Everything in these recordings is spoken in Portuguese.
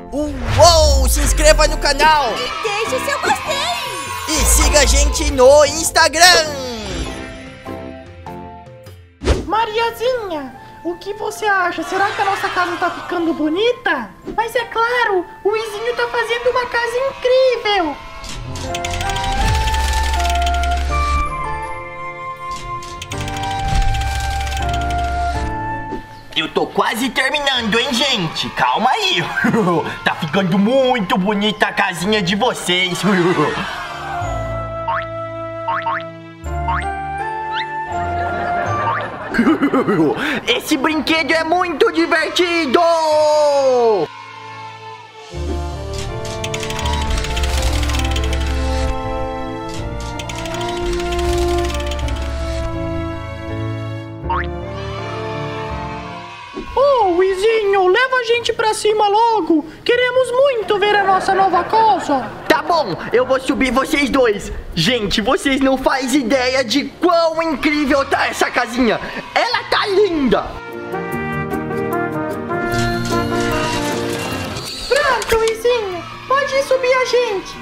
Uou! Se inscreva no canal! E deixe seu gostei! E siga a gente no Instagram! Mariazinha, o que você acha? Será que a nossa casa tá ficando bonita? Mas é claro, o Izinho tá fazendo uma casa incrível! Eu tô quase terminando, hein, gente? Calma aí. Tá ficando muito bonita a casinha de vocês. Esse brinquedo é muito divertido! Oh, Izinho, leva a gente pra cima logo! Queremos muito ver a nossa nova casa! Tá bom, eu vou subir vocês dois. Gente, vocês não fazem ideia de quão incrível tá essa casinha. Ela tá linda. Pronto, Izinho, pode subir a gente!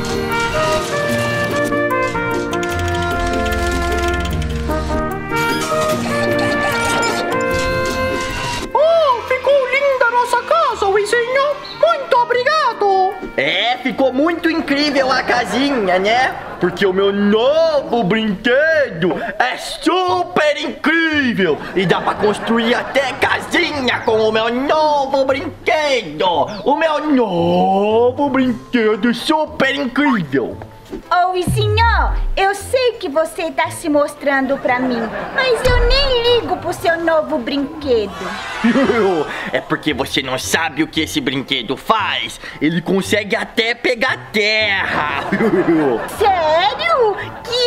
Muito obrigado! É, ficou muito incrível a casinha, né? Porque o meu novo brinquedo é super incrível! E dá pra construir até casinha com o meu novo brinquedo! O meu novo brinquedo super incrível! Ô, Izinho, eu sei que você tá se mostrando pra mim, mas eu nem ligo pro seu novo brinquedo. É porque você não sabe o que esse brinquedo faz. Ele consegue até pegar terra. Sério?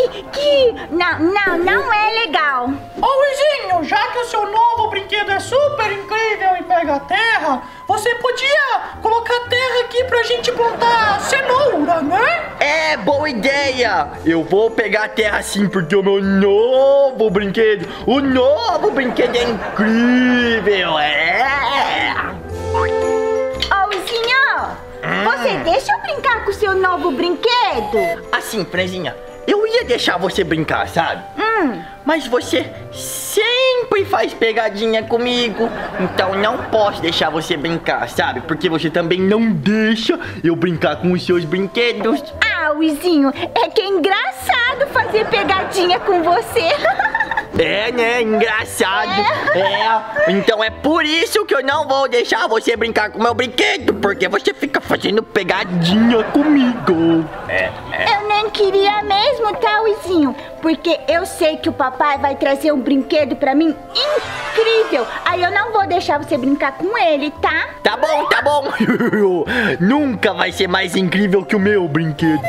Não é legal. Ô, Izinho, já que o seu novo brinquedo é super incrível e pega terra, você podia colocar terra aqui pra gente plantar cenoura, né? É, boa ideia! Eu vou pegar terra sim, porque o meu novo brinquedo, é incrível, é! Ô, Izinho, você deixa eu brincar com o seu novo brinquedo? Assim, Franzinha, eu ia deixar você brincar, sabe? Mas você sempre faz pegadinha comigo, então não posso deixar você brincar, sabe? Porque você também não deixa eu brincar com os seus brinquedos. Ah, Izinho, é que é engraçado fazer pegadinha com você. É, né? Engraçado. É. Então é por isso que eu não vou deixar você brincar com o meu brinquedo, porque você fica fazendo pegadinha comigo. Eu nem queria mesmo, tá, Izinho? Porque eu sei que o papai vai trazer um brinquedo pra mim incrível. Aí eu não vou deixar você brincar com ele, tá? Tá bom, tá bom. Nunca vai ser mais incrível que o meu brinquedo.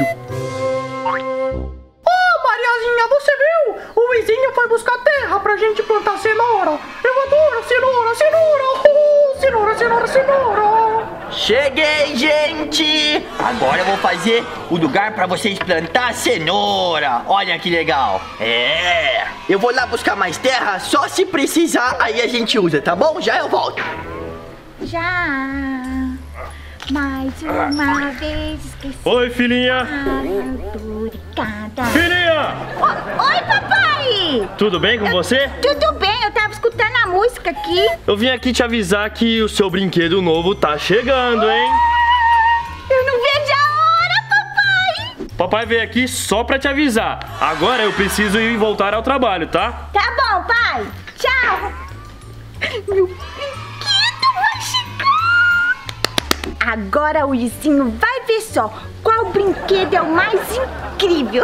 Mariazinha, você viu? O Izinho foi buscar terra pra gente plantar cenoura. Eu adoro cenoura, cenoura. Cheguei, gente! Agora eu vou fazer o lugar pra vocês plantar cenoura. Olha que legal. É. Eu vou lá buscar mais terra, só se precisar, aí a gente usa, tá bom? Já eu volto. Já. Mais uma vez esqueci. Oi, filhinha! Filhinha! Oi, papai! Tudo bem com você? Tudo bem, eu tava escutando a música aqui. Eu vim aqui te avisar que o seu brinquedo novo tá chegando, hein? Eu não vejo a hora, papai! Papai veio aqui só pra te avisar. Agora eu preciso ir voltar ao trabalho, tá? Tá bom, pai. Tchau. Meu brinquedo vai chegar. Agora o Izinho vai ver só qual brinquedo é o mais incrível.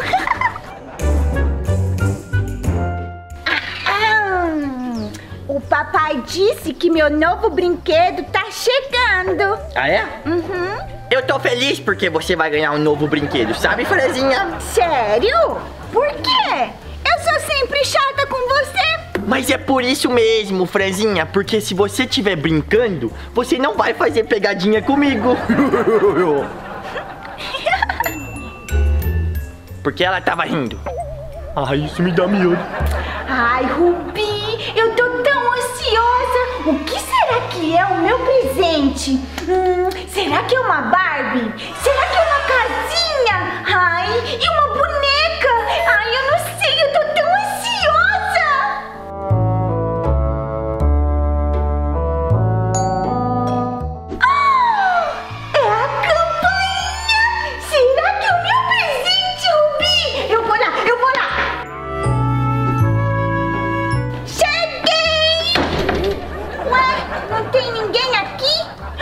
O papai disse que meu novo brinquedo tá chegando. Ah, é? Uhum. Eu tô feliz porque você vai ganhar um novo brinquedo, sabe, Franzinha? Sério? Por quê? Eu sou sempre chata com você. Mas é por isso mesmo, Franzinha, porque se você estiver brincando, você não vai fazer pegadinha comigo. Porque ela tava rindo. Ai, isso me dá medo. Ai, Rubi, eu tô tão ansiosa. O que será que que é o meu presente? Será que é uma Barbie? Será que é uma casinha? Ai, e uma boneca? Ai, eu não sei, eu tô tão ansiosa! É a campainha! Será que é o meu presente, Rubi? Eu vou lá! Cheguei! Ué, não tem ninguém aqui?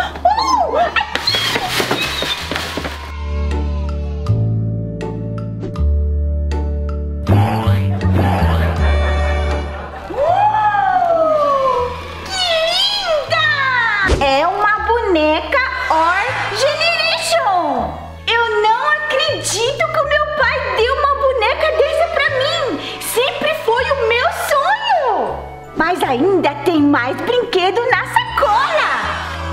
É uma boneca Or Generation! Eu não acredito que o meu pai deu uma boneca dessa pra mim! Sempre foi o meu sonho! Mas ainda tem mais brinquedo na sacola!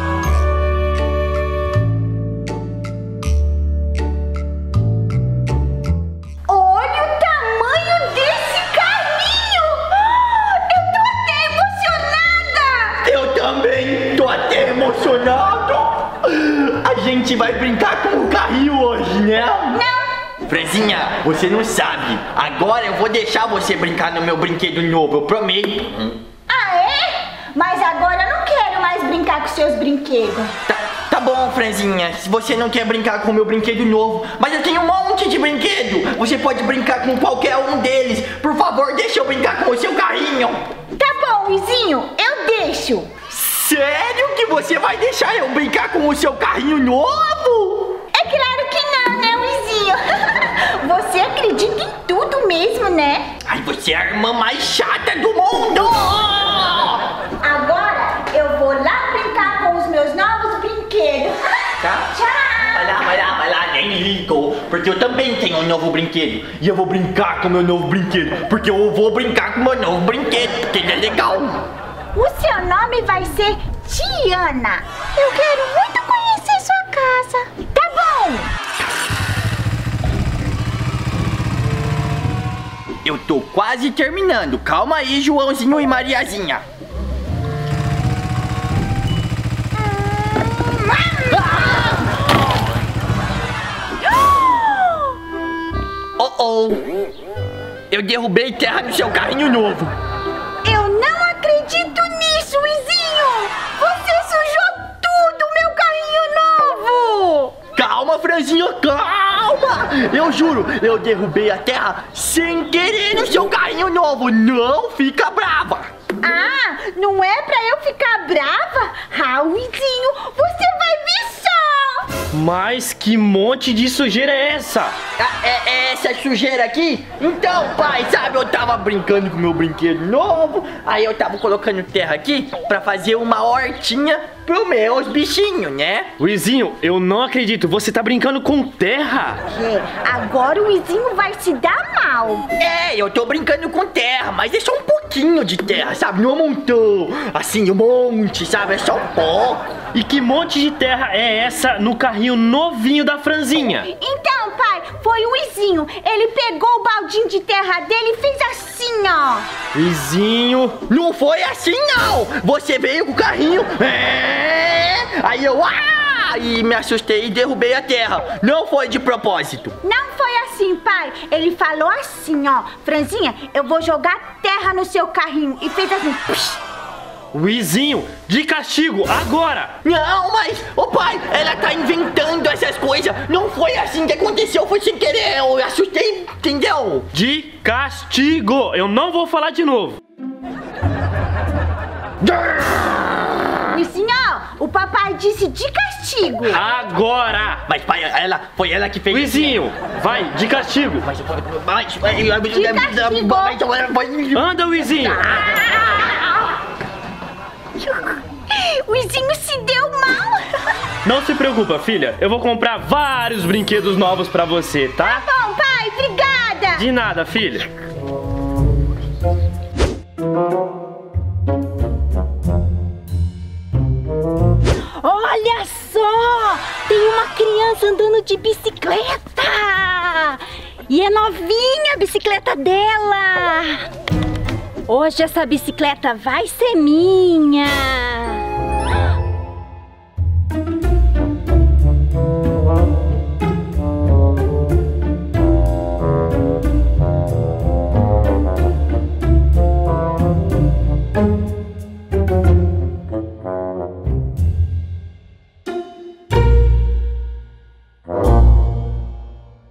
Olha o tamanho desse carrinho! Eu tô até emocionada! Eu também tô até emocionado. A gente vai brincar com o carrinho hoje, né? Não! Franzinha, você não sabe. Agora eu vou deixar você brincar no meu brinquedo novo, eu prometo. Ah, é? Mas agora eu não quero mais brincar com seus brinquedos. Tá bom, Franzinha, se você não quer brincar com o meu brinquedo novo, mas eu tenho um monte de brinquedo. Você pode brincar com qualquer um deles. Por favor, deixa eu brincar com o seu carrinho. Tá bom, Luizinho, eu deixo. Sério que você vai deixar eu brincar com o seu carrinho novo? É claro que não, né, Luizinho? Você acredita em tudo mesmo, né? Ai, você é a irmã mais chata do mundo! Agora eu vou lá brincar com os meus novos brinquedos. Tá? Tchau! Vai lá, nem ligo. Porque eu também tenho um novo brinquedo. E eu vou brincar com o meu novo brinquedo. Porque eu vou brincar com o meu novo brinquedo. Porque ele é legal. O seu nome vai ser Tiana. Eu quero muito conhecer sua casa. Tá bom. Eu tô quase terminando. Calma aí, Joãozinho e Mariazinha. Eu derrubei terra no seu carrinho novo. Eu não acredito nisso, Luizinho. Você sujou tudo, meu carrinho novo. Calma, Franzinha, calma. Eu juro, eu derrubei a terra sem querer no seu carrinho novo. Não fica brava. Ah, não é pra eu ficar brava? Ah, Luizinho, você vai ver só. Mas que monte de sujeira é essa? É essa sujeira aqui? Então, pai, sabe, eu tava brincando com meu brinquedo novo. Aí eu tava colocando terra aqui pra fazer uma hortinha pros meus bichinhos, né? Luizinho, eu não acredito, você tá brincando com terra? É, agora o Luizinho vai se dar mal. É, eu tô brincando com terra, mas é só um pouquinho de terra, sabe? Não é um montão, assim, um monte, sabe? É só um pouco. E que monte de terra é essa no carrinho novinho da Franzinha? Então, pai, foi o Luizinho. Ele pegou o baldinho de terra dele e fez assim, ó. Luizinho... Não foi assim, não! Você veio com o carrinho, aí eu, e me assustei e derrubei a terra. Não foi de propósito. Não foi assim, pai. Ele falou assim, ó. Franzinha, eu vou jogar terra no seu carrinho. E fez assim, psh. Luizinho, de castigo, agora! Não, mas, pai, ela tá inventando essas coisas. Não foi assim que aconteceu, foi sem querer. Eu assustei, entendeu? De castigo! Eu não vou falar de novo. Luizinho, o papai disse de castigo. Agora! Mas, pai, foi ela que fez. Luizinho, vai, de castigo! Anda, Luizinho! O Luizinho se deu mal. Não se preocupa, filha. Eu vou comprar vários brinquedos novos pra você, tá? Tá bom, pai. Obrigada. De nada, filha. Olha só! Tem uma criança andando de bicicleta! E é novinha a bicicleta dela! Hoje essa bicicleta vai ser minha!